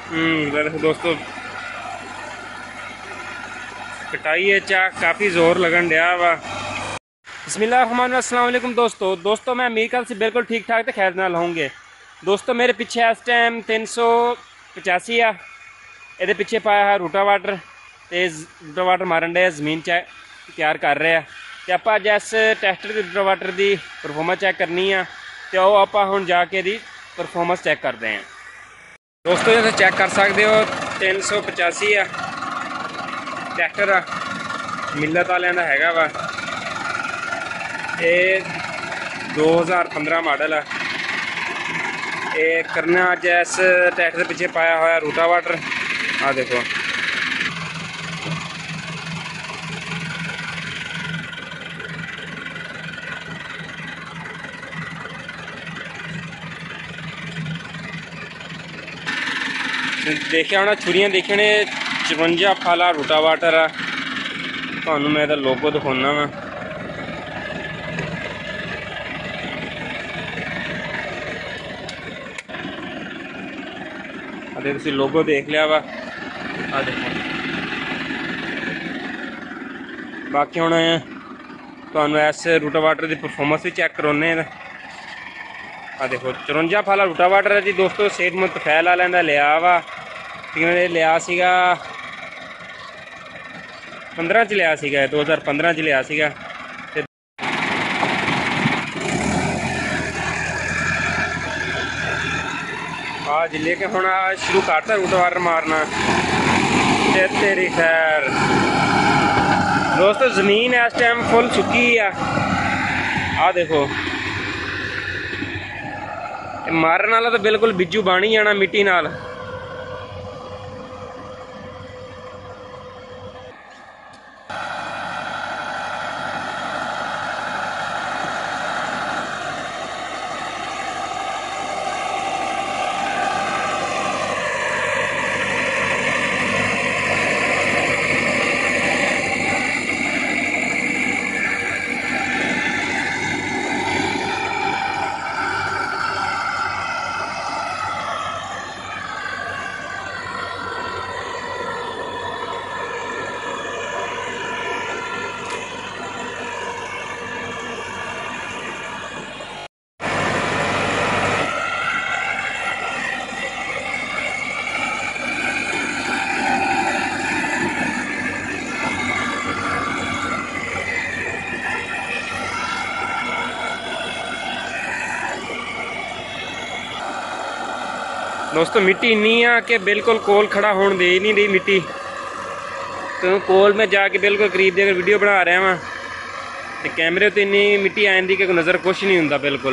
दोस्तों कटाई है चा काफ़ी ज़ोर लगन दिया वा। बिस्मिल्लाहिर्रहमानिर्रहीम। अस्सलाम वालेकुम दोस्तों मैं उम्मीद कर बिल्कुल ठीक ठाक तो खैर नाल होंगे। दोस्तों मेरे पीछे इस टाइम 385 आ, ये पिछे पाया है रूटावाटर तो रूटावाटर मारन डे जमीन तैयार कर रहे हैं। तो आप अज इस ट्रैक्टर की रूटावाटर की परफॉर्मेंस चेक करनी है, तो आओ आप हुण जाके दी परफॉर्मेंस चेक करते हैं। दोस्तों जो चेक कर सकते हो 385 आ ट्रैक्टर आ मिलत वाले का हैगा वा। ये 2015 मॉडल है। ये करना अज इस ट्रैक्टर पिछे पाया हुआ रूटावाटर आ देखो। देखिया होना छुरियां देखिया ने 54 फाला रूटावाटर है। थानू मैं इहदा लोगो दिखाना वा। अरे तुसीं लोगो देख लिया वा आ देखो। बाकी हुण तुहानू इस रूटावाटर की परफॉर्मेंस भी चेक करवाने आ देखो। 54 फाला रूटावाटर है जी दोस्तों। सेठ मुतफैल वाले का लिया वा। लिया सीगा 15 च लिया सीगा, 2015 च लिया सीगा। जिले के हुण शुरू करता रूटावाटर मारना ते तेरी खैर। दोस्तों जमीन इस टाइम फुल सुकी आ देखो। मारन वाला तो बिल्कुल बिजू बन ही जाना मिट्टी नाल। दोस्तों मिट्टी इन्नी आ कि बिल्कुल कोल खड़ा होने दे नहीं रही मिट्टी। तो कोल में जाके बिल्कुल करीब देकर वीडियो बना रहा वहाँ, तो कैमरे तो इन्नी मिट्टी आ जाती कि नज़र कुछ नहीं होंदा बिल्कुल।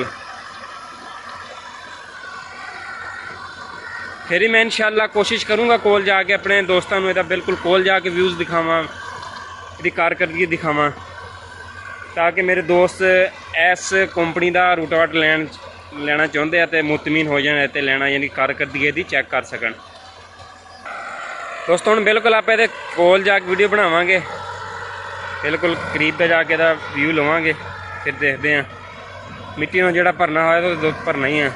फिर ही मैं इंशाल्लाह कोशिश करूँगा कोल जाके अपने दोस्तों को बिल्कुल कोल जाके व्यूज़ दिखावा, इसकी कारकर्दगी दिखावा, ताकि मेरे दोस्त इस कंपनी का रूटावाटर लेना चाहते हैं तो मुतमीन हो जाए तो लेना यानी कारकर्दगी की चेक कर सकन। दोस्तों हम बिल्कुल आप कोल जाके वीडियो बनावांगे, बिल्कुल करीब पे जाके व्यू लवांगे, फिर देखते हैं मिट्टी में जो भरना हो तो भरना ही है।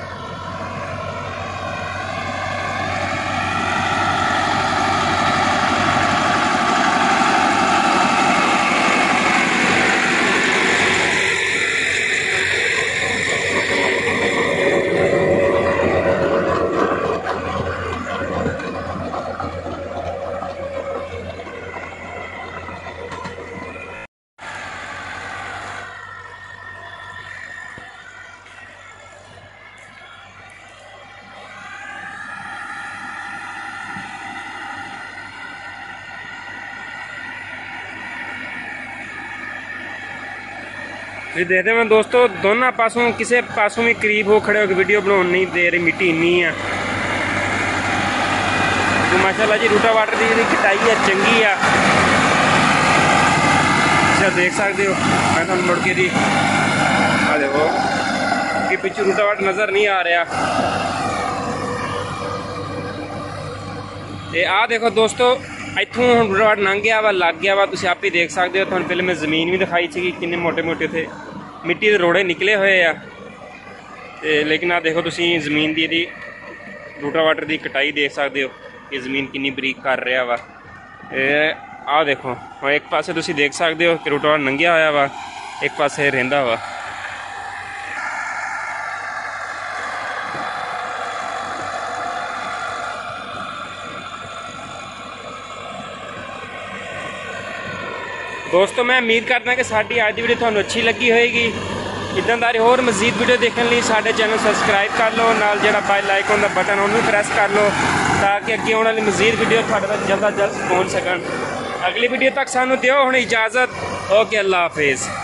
ये देखते हैं दोस्तों दोनों पासों किसी पासों भी करीब हो खड़े होकर वीडियो बनाने नहीं दे रही, मिट्टी इन्नी है। तो माशाल्लाह जी रूटावाटर की जी कटाई है चंगी है। अच्छा देख सकते हो मैं तुम मुड़ के दी आ देखो कि पिछू रूटावाटर नज़र नहीं आ रहा। ये आ देखो दोस्तों इतों हम रूटावाटर लंघ गया वा लग गया वा। तुम आप ही देख सकते हो। तुम पहले मैं जमीन भी दिखाई थी किन्ने मोटे मोटे थे मिट्टी के रोड़े निकले हुए आ। लेकिन आ देखो तुम जमीन की रूटावाटर की कटाई देख सकते हो। कि ज़मीन कितनी बरीक कर रहा वा। आ देखो और एक पासे तुसी देख सकते हो कि रोटावेटर नंगिया होया वा, एक पासे रहिंदा वा। दोस्तों मैं उम्मीद करदा कि साडी अज दी वीडियो तुहानू अच्छी लगी होएगी। इदां दी होर मजीद वीडियो देखने लिए साडे चैनल सबसक्राइब कर लो, नाल जिहड़ा बेल आइकन दा बटन उन्होंने प्रेस कर लो ताकि अगे आने वाली मजीद वीडियो तुहाडे तक जल्द अज जल्द पहुँच सकन। अगली वीडियो तक सानू दिओ हुण इजाज़त। ओके, अल्लाह हाफिज़।